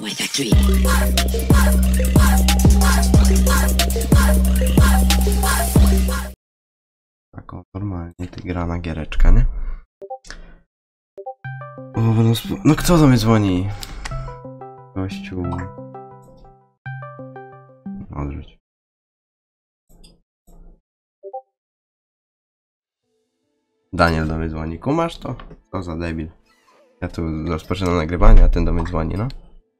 Tak, o, normalnie ty gra na giereczka, nie? O, no kto do mnie dzwoni? Gościu. Odrzuć. Daniel do mnie dzwoni. Kumasz to? Co za debil. Ja tu rozpoczynam nagrywanie, a ten do mnie dzwoni, no.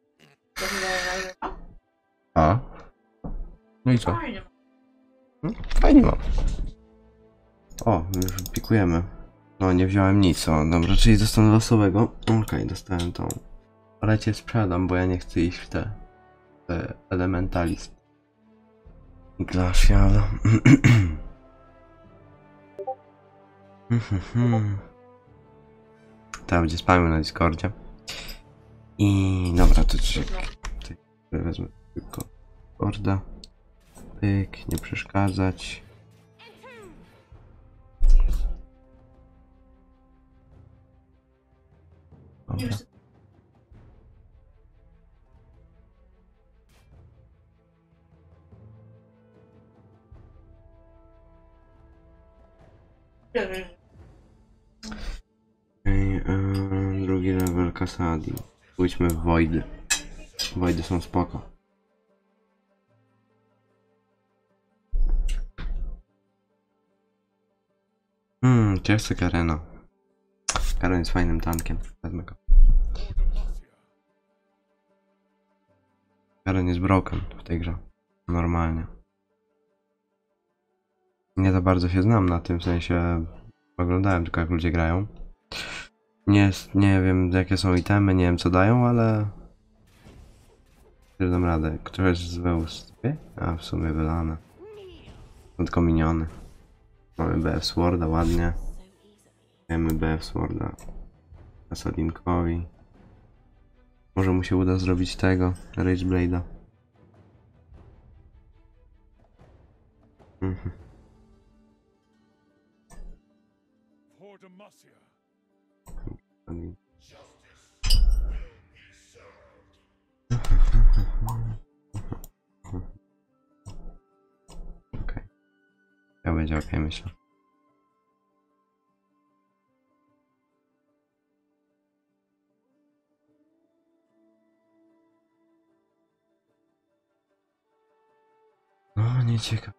A? No i co? Fajnie mam. O, już pikujemy. No, nie wziąłem nic, o, dobra, czyli dostanę losowego. Okej, dostałem tą. Ale cię sprzedam, bo ja nie chcę iść w te elementalist. Glacial. Tam będzie spamił na Discordzie. I dobra, to wezmę tylko Discorda. Pyk, nie przeszkadzać. Dobra. Drugi level Kasadi. Pójdźmy w Voidy. Voidy są spoko. Czy ja chcę Karena? Karen jest fajnym tankiem. Wezmę go. Karen jest broken w tej grze. Normalnie. Nie za bardzo się znam na tym, w sensie oglądałem tylko jak ludzie grają. Nie wiem jakie są itemy, nie wiem co dają, ale dam radę. Któreś z Weustwie? A w sumie wylane. Tylko miniony. Mamy BF Sworda, ładnie. Dajemy BF Sworda Kasadinkowi. Może mu się uda zrobić tego, Rage Blade'a. Okej. Ja będzie okej, myślę. No, nie ciekawe.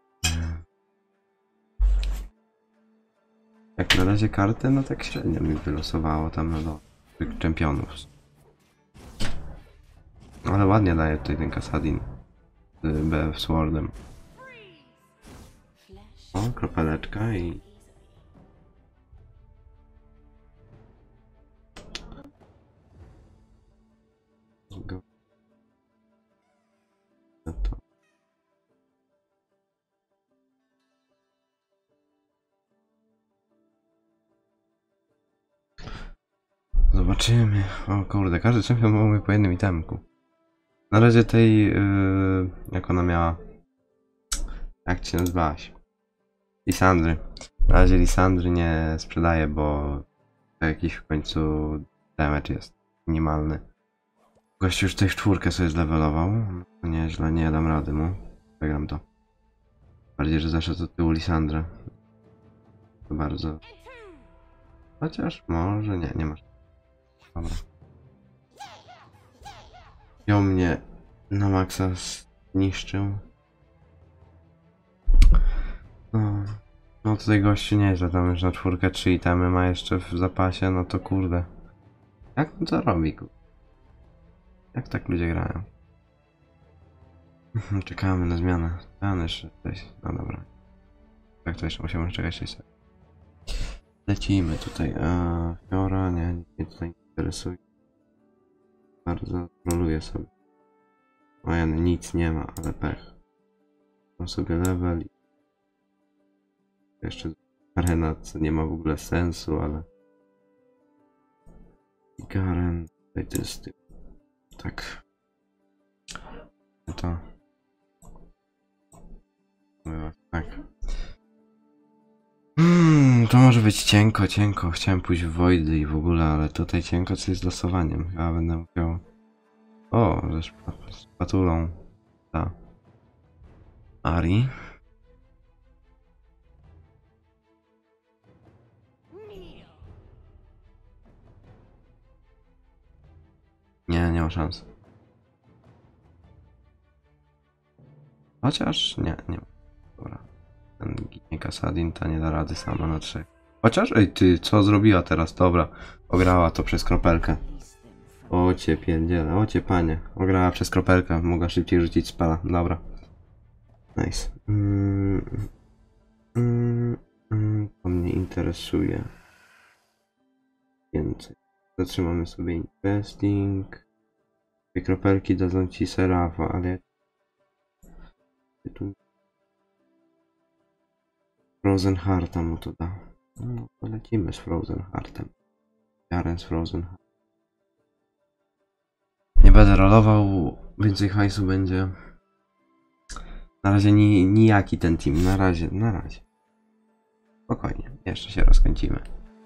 Jak na razie kartę, no tak średnio mi wylosowało tam na dole tych czempionów. Ale ładnie daje tutaj ten Kasadin z BF Swordem. O, kropeleczka i... Go. No to... Zobaczymy. O kurde, każdy czempion mamy po jednym itemku. Na razie tej... jak ona miała... Jak ci nazywałaś? Lisandry. Na razie Lisandry nie sprzedaję, bo... jakiś w końcu... damage jest minimalny. Gościu już tutaj w czwórkę sobie zlevelował. No nieźle, nie dam rady mu. Wygram to. Bardziej, że zaszedł od tyłu Lisandrę. To bardzo... Chociaż może... nie masz. Dobra. Ją mnie na maksa zniszczył. No tutaj gościu nieźle, tam już na czwórkę 3 itemy ma jeszcze w zapasie, no to kurde. Jak on to robi? Jak tak ludzie grają? Czekamy na zmianę. Zmiany jeszcze coś. No dobra. Tak to jeszcze musimy czekać 6 sekund. Lecimy tutaj. Fiora, nie tutaj nie interesuje. Bardzo troluję sobie. O ja nic nie ma, ale pech. Mam sobie level i... Jeszcze arena, co nie ma w ogóle sensu, ale... Garen, tutaj to jest... Tak. To... Tak. To może być cienko. Chciałem pójść w Voidy i w ogóle, ale tutaj cienko coś z losowaniem. Ja będę musiał O, ze szpatulą. Ta. Ari. Nie, nie ma szans. Chociaż nie ma. Dobra. Ten ginie Kassadin, ta nie da rady sama na 3. Chociaż, ej ty, co zrobiła teraz? Dobra. Ograła to przez kropelkę. O cię pierdziele, o cię panie. Ograła przez kropelkę, mogła szybciej rzucić spela. Dobra. Nice. To mnie interesuje. Więcej. Zatrzymamy sobie investing. Te kropelki dadzą ci serafa, ale... Tu... Frozen Hearta mu to da. No, to lecimy z Frozen Heartem. Garen z Frozen Heart. Nie będę rolował, więcej hajsu będzie. Na razie nijaki ten team, na razie. Spokojnie, jeszcze się rozkręcimy.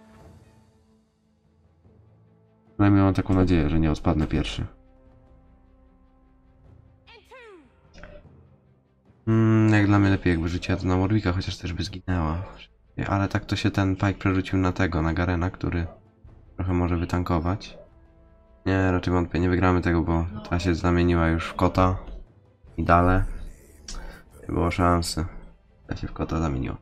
Przynajmniej mam taką nadzieję, że nie odpadnę pierwszy. Jak dla mnie lepiej jakby rzuciła to na Warwicka, chociaż też by zginęła. Ale tak to się ten Pike przerzucił na tego, na Garena, który trochę może wytankować. Nie, raczej wątpię, nie wygramy tego, bo ta się zamieniła już w kota. I dalej. Nie było szansy. Ta się w kota zamieniła.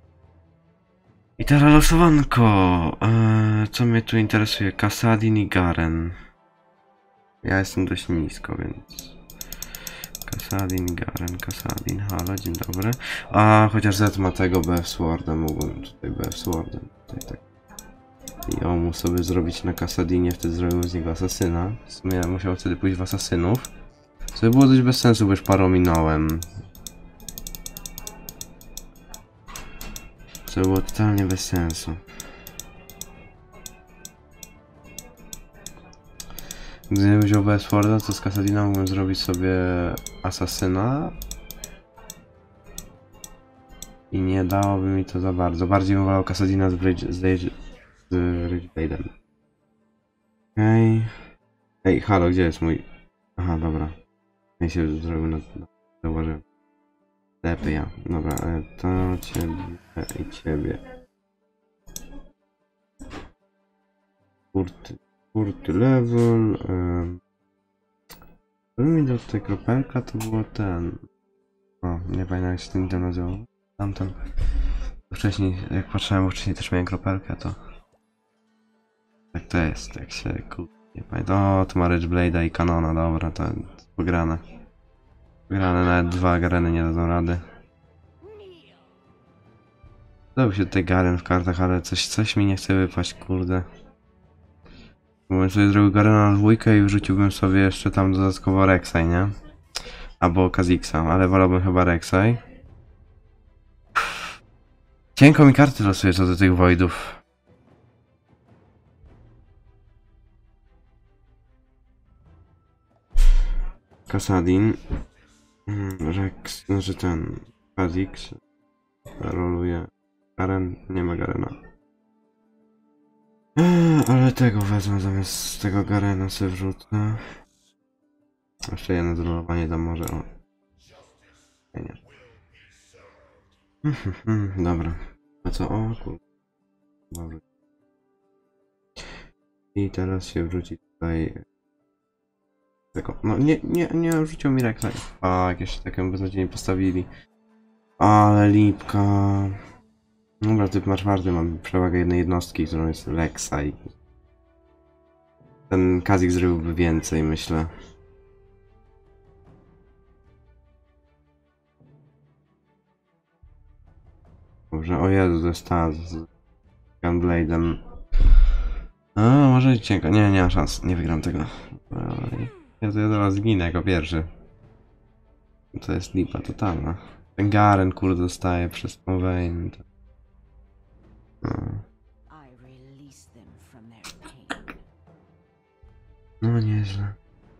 I teraz losowanko. Co mnie tu interesuje? Kassadin i Garen. Ja jestem dość nisko, więc... Kassadin, Garen, Kassadin, halo, dzień dobry. A chociaż Z ma tego BF Sworda, mógłbym tutaj BF Swordem. Tutaj tak. I on mógł sobie zrobić na Kassadinie, wtedy zrobił z niego asasyna. W sumie musiał wtedy pójść w asasynów. Co było dość bez sensu, bo już parę minąłem. Co było totalnie bez sensu. Gdybym wziął BF Sworda, to z Kassadina mógłbym zrobić sobie asasyna. I nie dałoby mi to za bardzo. Bardziej bym wolał Kassadina z Rageblade'em. Okej. Ej, halo, gdzie jest mój... Aha, dobra. Ja się zrobił na... Zauważyłem. Lepiej ja. Dobra, to ciebie i ciebie. Kurty level. Gdybym mi dał tutaj kropelka, to było ten... O, nie pamiętam jak się ten nazywał. Tamten. Wcześniej, jak patrzyłem, bo wcześniej też miałem kropelkę, to... Tak to jest, jak się nie pamiętam. O, tu ma Rageblade'a i Kanona, dobra, to pograne. Pograne, nawet 2 Gareny nie dadzą rady. Dał się tutaj Garen w kartach, ale coś mi nie chce wypaść, kurde. Bym sobie zrobił Garena na 2 i wrzuciłbym sobie jeszcze tam dodatkowo Rek'Sai, nie? Albo Kha'Zix'a, ale wolałbym chyba Rek'Sai. Cienko mi karty losuje co do tych Voidów. Kassadin. Rex, znaczy ten... Kha'Zix. Roluje. Garen, nie ma Garena. Ale tego wezmę zamiast tego Garena sobie wrzucę. Jeszcze jedno zrolowanie dam może. O. Nie. Dobra. A co? O kurde. Dobra. I teraz się wrzuci tutaj... Tego. No nie wrzucił mi Rek'Sai. A, jakieś taką beznadziejnie postawili. Ale lipka. Dobra, typ ma 4, mam przewagę jednej jednostki, którą jest Rek'Sai. Ten Kha'Zix zrobiłby więcej, myślę. Dobrze, o Jezu, to jest ta z Gunblade'em. A, może cienko. Nie ma szans, nie wygram tego. Ja zaraz zginę jako pierwszy. To jest lipa totalna. Ten Garen, kurde, dostaje przez tą Vayne. No nieźle.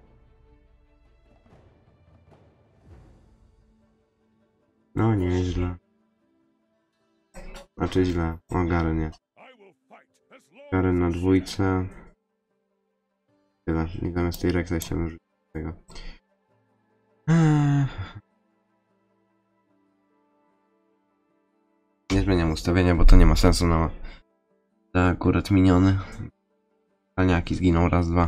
No nieźle. Znaczy źle. O, Garen nie. Garen na 2. Tyle. I zamiast tej Rek'Sai chciałbym rzucić. tego. Nie zmieniam ustawienia, bo to nie ma sensu, no. Te akurat miniony. Palniaki zginą raz, dwa.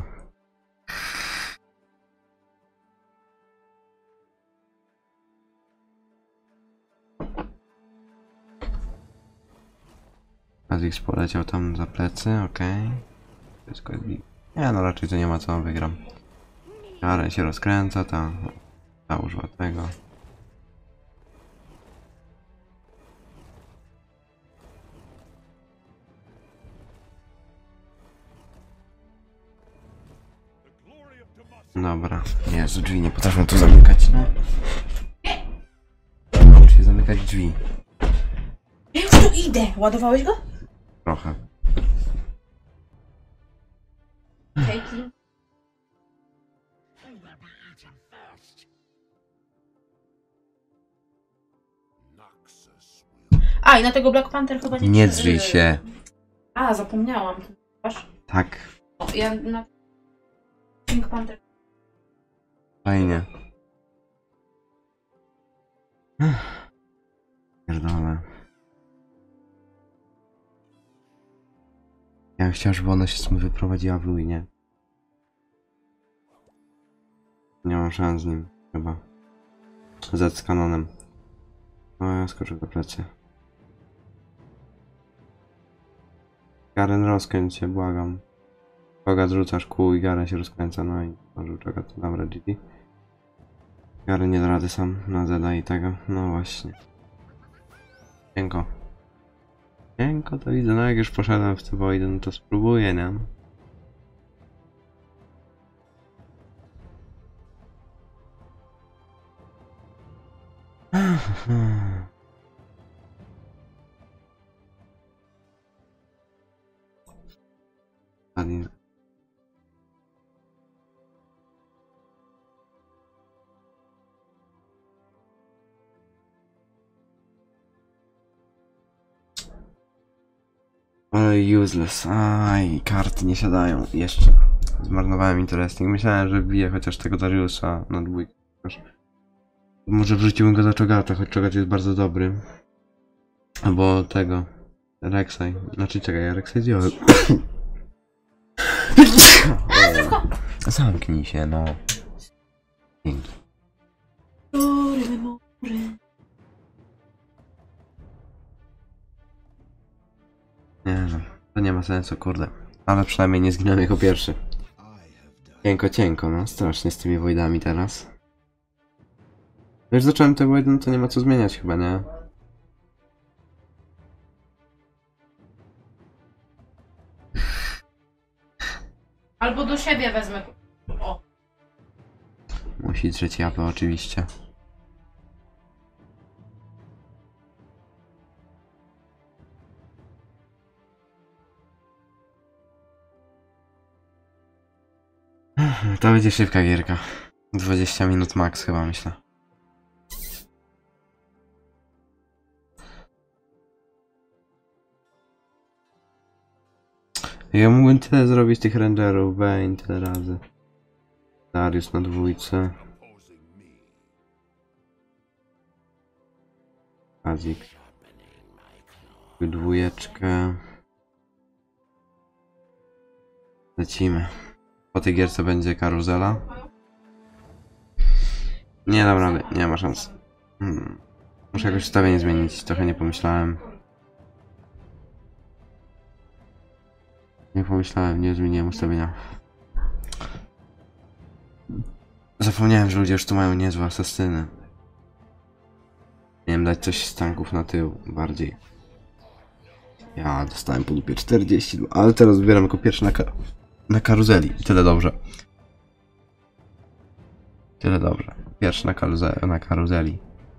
Azix poleciał tam za plecy, okej. Wszystko jest git. Nie, no raczej to nie ma co, wygram. Garen się rozkręca, ta używa tego. Dobra, Jezu, drzwi nie potrafią tu zamykać, no. Naucz się zamykać drzwi. Ja już tu idę! Ładowałeś go? Trochę. Caitlyn. A, i na tego Black Panther chyba nie... Nie drzyj się. A, zapomniałam. Aż? Tak, O, ja na... Pink Panther. fajnie. Pierdolę. Ja bym chciał, żeby ona się stąd wyprowadziła w luj, nie? Nie mam szans z nim, chyba. Z kanonem. O, ja skoczę do plecy. Garen, rozkręć się, błagam. Koga zrzucasz kół i Garen się rozkręca, no i może czeka to dobra GG. Garen nie da rady sam na Zeda i tego, no właśnie. Cienko. Cienko to widzę, no jak już poszedłem w Ceboidy, no to spróbuję, nie? Ładnie. Ale useless. Aj, karty nie siadają. Jeszcze. Zmarnowałem interesting. Myślałem, że wbiję chociaż tego Dariusa na dwójkę. Może wrzuciłbym go za Chogata, choć Chogat jest bardzo dobry. Albo tego. Rek'Sai. Znaczy czekaj, Rek'Sai zdjąłem. Zamknij się, no. Dzięki. Nie no, to nie ma sensu, kurde. Ale przynajmniej nie zginąłem jako pierwszy. Cienko, cienko, no. Strasznie z tymi Voidami teraz. Już zacząłem te Voidy, no to nie ma co zmieniać chyba, nie? Albo do siebie wezmę. O. Musi drzeć japę oczywiście. To będzie szybka gierka. 20 minut max chyba, myślę. Ja mógłbym tyle zrobić tych rangerów, Vayne tyle razy. Darius na dwójce. Kazik. Dwójeczkę. Lecimy. Po tej gierce będzie karuzela. Nie dam rady, nie ma szans. Muszę jakoś ustawienie zmienić, trochę nie pomyślałem. Nie pomyślałem, nie zmieniłem ustawienia. Zapomniałem, że ludzie już tu mają niezłe asesyny. Nie wiem, dać coś z tanków na tył bardziej. Ja dostałem po dupie 42, ale teraz zbieram jako pierwszy na karuzeli. Tyle dobrze. Tyle dobrze. Pierwszy na karuzeli.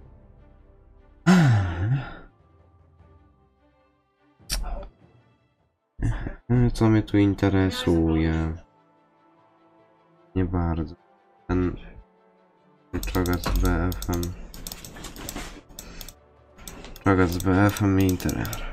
Co mnie tu interesuje? Nie bardzo. Ten Chogat z BF-em. Chogat z BF-em i interior.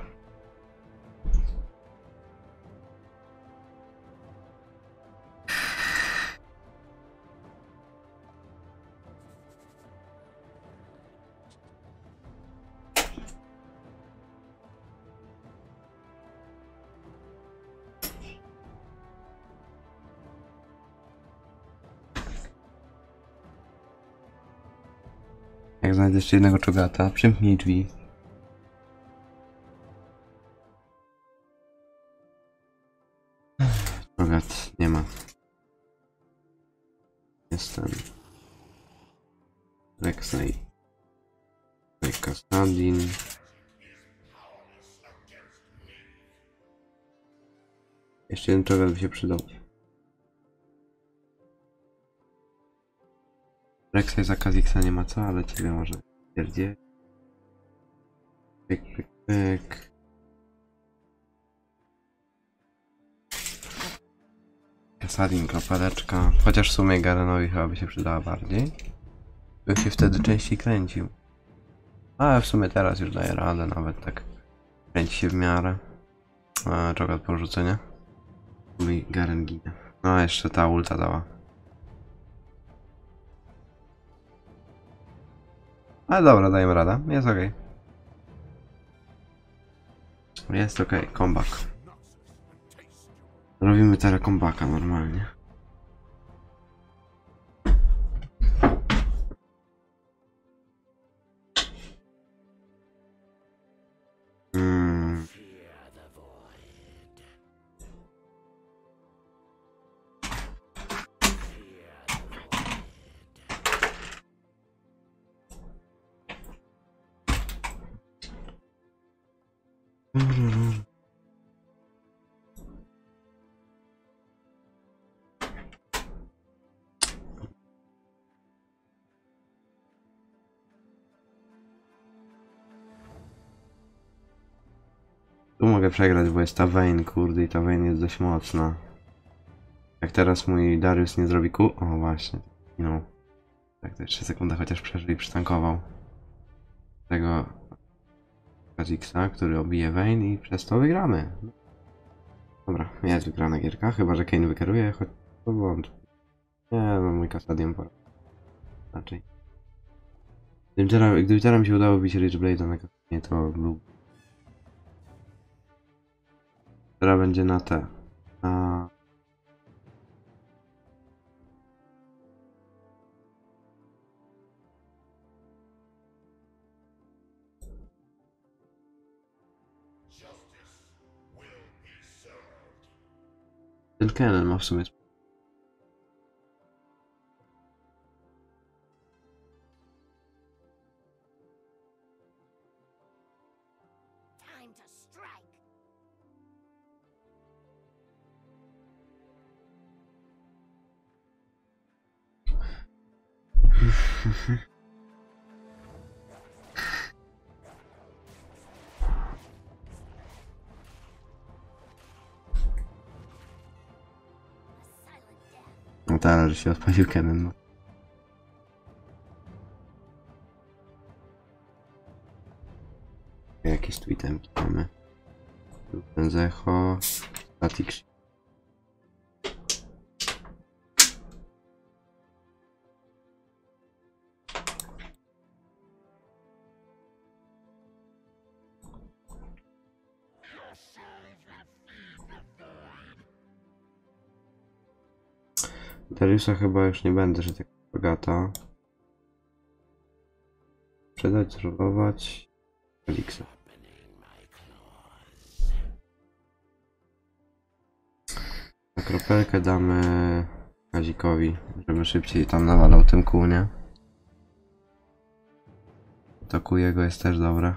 Jak znajdę jeszcze jednego czogata, przymknij drzwi. Czogat nie ma. Jestem. Rek'Sai. Kassadin. Jeszcze jeden czogat by się przydał. Rek'Sai za Kha'Zix'a nie ma co, ale ciebie może pierdzie. Pyk, pyk, pyk. Kassadin, kropeleczka. Chociaż w sumie Garenowi chyba by się przydała bardziej. Bym się wtedy częściej kręcił. Ale w sumie teraz już daje radę, nawet tak kręci się w miarę. Czogat porzucenia. Mój Garen ginie. No jeszcze ta ulta dała. Ale dobra, dajemy radę. Jest okej. Jest okej, comeback. Robimy teraz comebacka normalnie. Tu mogę przegrać, bo jest ta Vayne, kurde, i ta Vayne jest dość mocna. Jak teraz mój Darius nie zrobi O właśnie, no. Tak, to jeszcze sekundę chociaż przeżył i przytankował. Tego Kha'Zixa, który obije Vayne i przez to wygramy. Dobra, jest wygrana gierka, chyba że Kayn wykeruje, choć to błąd. Nie, no mój Kassadin pora. Raczej. Gdyby teraz mi się udało bić Ridgeblade'a na Kassadinie, to był... Teraz będzie na te. Ten Kennen ma w sumie. No teraz, że się odpalił Kennen. No. Jakieś tu itemki mamy. Ten Zecho, Static. Dariusa chyba już nie będę, że tak bogata. Sprzedać, zrolować. Eliksir. Na kropelkę damy Kha'Zixowi, żeby szybciej tam nawalał tym kół, nie? To jego jest też dobre.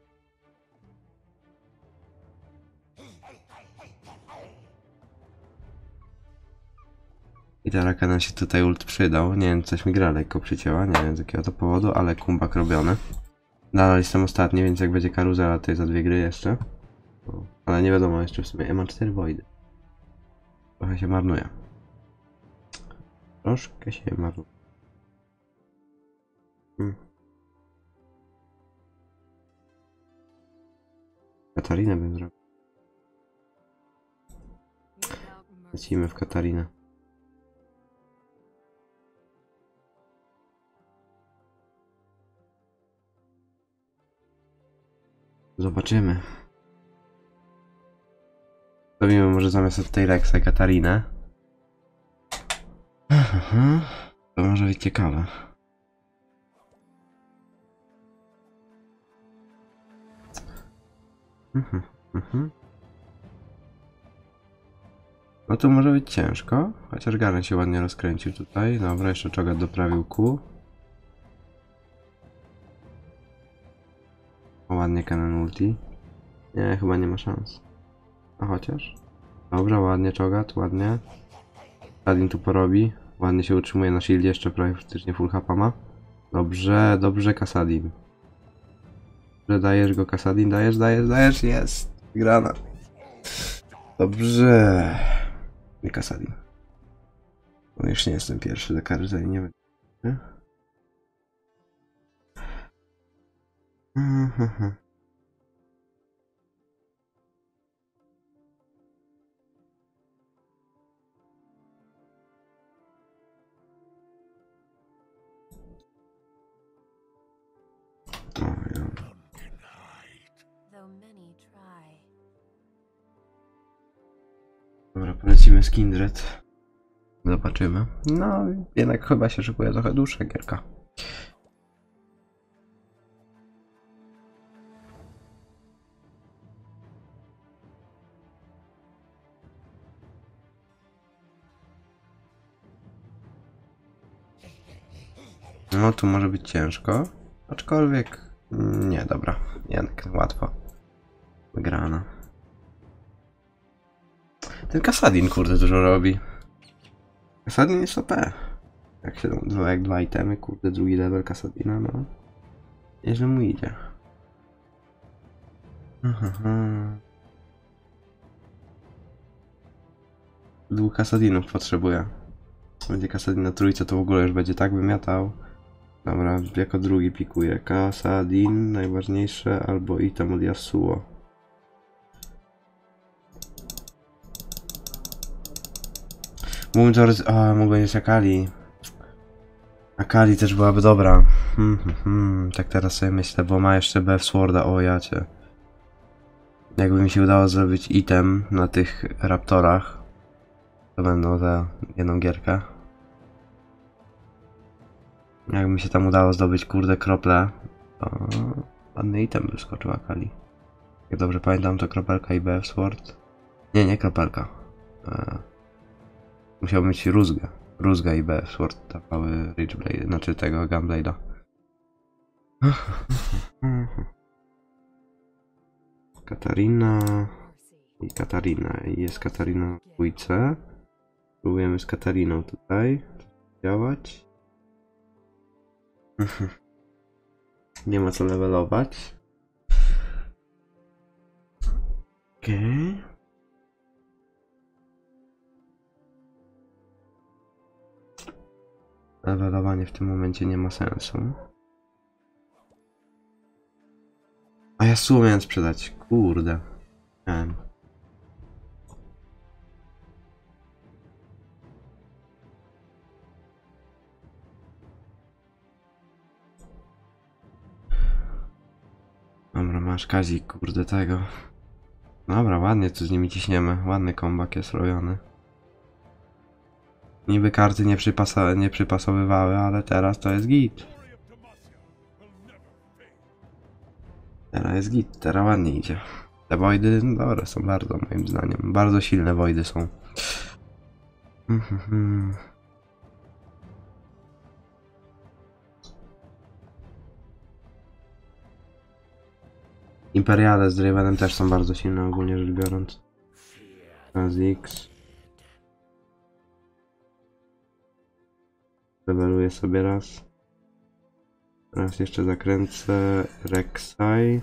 I teraz Kennen się tutaj ult przydał. Nie wiem, coś mi gra lekko przycięła, nie wiem z jakiego to powodu, ale comeback robiony. Nadal jestem ostatni, więc jak będzie karuzela, to jest za 2 gry jeszcze. Ale nie wiadomo, jeszcze w sumie ja mam 4 voidy. Trochę się marnuje. Troszkę się marnuje. Katarinę bym zrobił. Lecimy w Katarinę. Zobaczymy. Zrobimy może zamiast od tej Rek'Sai Katarinę. To może być ciekawe. Mhm, mhm. No to może być ciężko, chociaż Garen się ładnie rozkręcił tutaj. Dobra, jeszcze Cho'Gath doprawił Q. O, ładnie Kennen ulti. Nie, chyba nie ma szans. A chociaż? Dobra, ładnie Cho'Gath, ładnie. Kasadin tu porobi. Ładnie się utrzymuje na shieldzie, jeszcze prawie praktycznie full HP ma. Dobrze, dobrze Kasadin. Dobrze, dajesz go Kasadin, dajesz, jest! Grana. Dobrze. Nie Kasadin. Bo już nie jestem pierwszy do kary, nie będzie. O, ja. Dobra, polecimy z Kindred. Zobaczymy. No, jednak chyba się szykuje trochę dłuższa gierka. No, tu może być ciężko. Aczkolwiek... Nie, dobra. Jednak łatwo. Wygrana. Ten Kasadin, kurde, dużo robi. Kasadin jest OP. Jak dwa itemy, kurde, drugi level Kasadina, no. Nieźle mu idzie. Dwóch Kasadinów potrzebuję. Będzie Kasadin na trójce, to w ogóle już będzie tak wymiatał. Dobra, jako drugi pikuję. Kasadin, najważniejsze, albo item od Yasuo. Mógł będzie Akali. Akali też byłaby dobra. Tak teraz sobie myślę, bo ma jeszcze BF Sworda, o jacie. Jakby mi się udało zrobić item na tych raptorach, to będą za jedną gierkę. Jakby mi się tam udało zdobyć, kurde, krople, to ładny item by skoczył Akali. Jak dobrze pamiętam, to kropelka i BF Sword. Nie kropelka. Musiał mieć rózgę. Rózga i BF Sword dawały Ridgeblade, znaczy tego Gunblade'a. Katarina i Katarina. I jest Katarina w dwójce. Próbujemy z Katariną tutaj działać. Nie ma co levelować. Okej. Levelowanie w tym momencie nie ma sensu. A ja Yasuo miałem sprzedać. Kurde. Miałem. Dobra, masz Kazik, kurde tego. Dobra, ładnie tu z nimi ciśniemy. Ładny kombak jest robiony. Niby karty nie przypasowywały, ale teraz to jest git. Teraz jest git, teraz ładnie idzie. Te wojdy, dobra, są bardzo, moim zdaniem. Bardzo silne wojdy są. Imperiale z Dravenem też są bardzo silne, ogólnie rzecz biorąc. Kha'Zix. Leveluję sobie raz. Teraz jeszcze zakręcę Rek'Sai.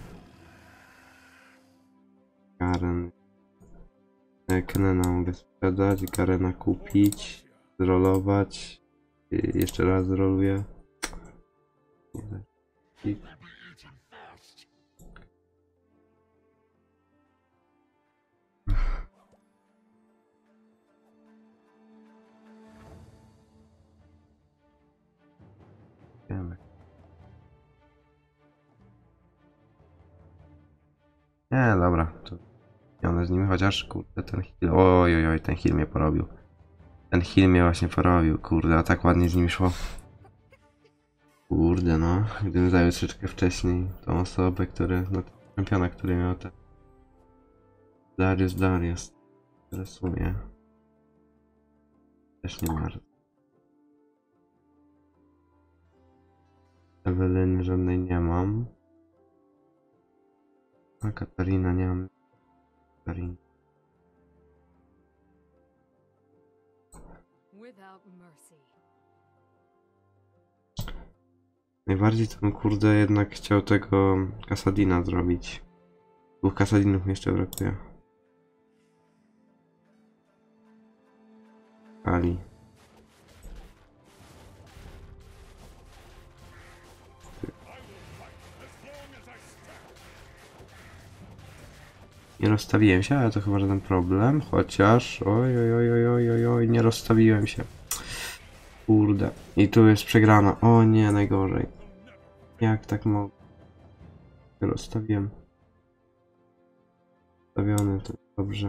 Garen. Kennena mogę sprzedać, Garena kupić, zrolować. I jeszcze raz zroluję. Nie, dobra. To one z nimi, chociaż kurde ten heal. Oj, ten heal mnie porobił. Ten heal mnie właśnie porobił, kurde, a tak ładnie z nimi szło. Kurde no, gdybym zajął troszeczkę wcześniej tą osobę, no czempiona, który miał te Darius. Interesuje. Też nie bardzo. Ewelyn żadnej nie mam. A Katarina nie mam. Katarina. Najbardziej to bym kurde jednak chciał tego Kasadina zrobić. 2 Kasadinów mi jeszcze brakuje. Ali. Nie rozstawiłem się, ale to chyba żaden problem, chociaż... Oj, nie rozstawiłem się. Kurde. I tu jest przegrana. O nie, najgorzej. Jak tak mogę? Rozstawiłem. Stawiony, to dobrze.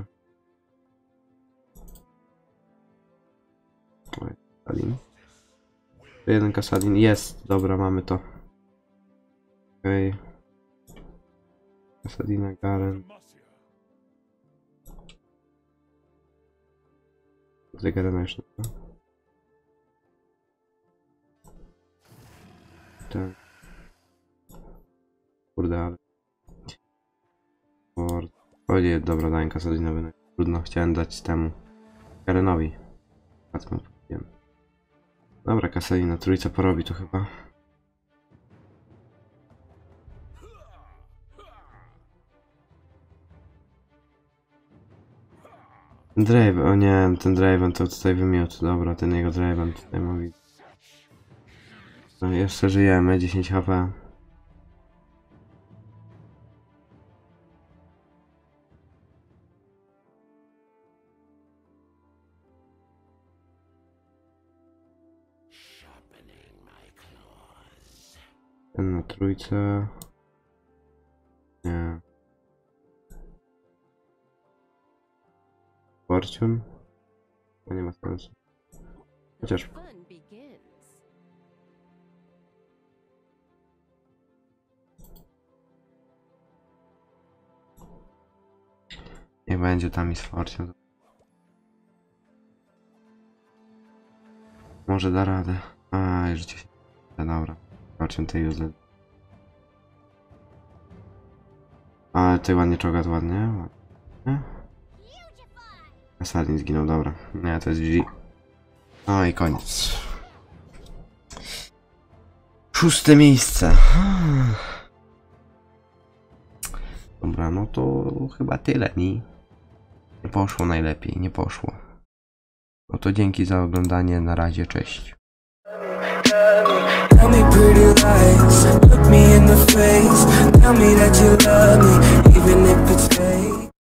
Oj, Kasadin. To jeden Kasadin. Jest, dobra, mamy to. Okej. Kasadina, Garen. Tutaj Garena jeszcze. Tak. Kurde, ale... O nie, dobra, dałem Kasadinowi. Trudno, chciałem dać temu Garenowi. Dobra, Kasadina, trójca porobi to chyba. Draven, o nie, ten Draven to tutaj wymiótł. Dobra, ten jego Draven tutaj mówi. No jeszcze żyjemy, 10 HP. Ten na trójce. Nie. Fortune? To nie ma sensu. Chociaż... Nie będzie tam i z Fortune. Może da radę. A, już 10. Dobra. Fortune tej useless. Ale tutaj ładnie czołga, to ładnie. Kasadin zginął, dobra. Nie, to jest GG. No i koniec. 6. miejsce. Dobra, no to chyba tyle mi. Nie poszło najlepiej, nie poszło. No to dzięki za oglądanie, na razie, cześć. Tell me pretty lies, look me in the face, tell me that you love me, even if it's fake.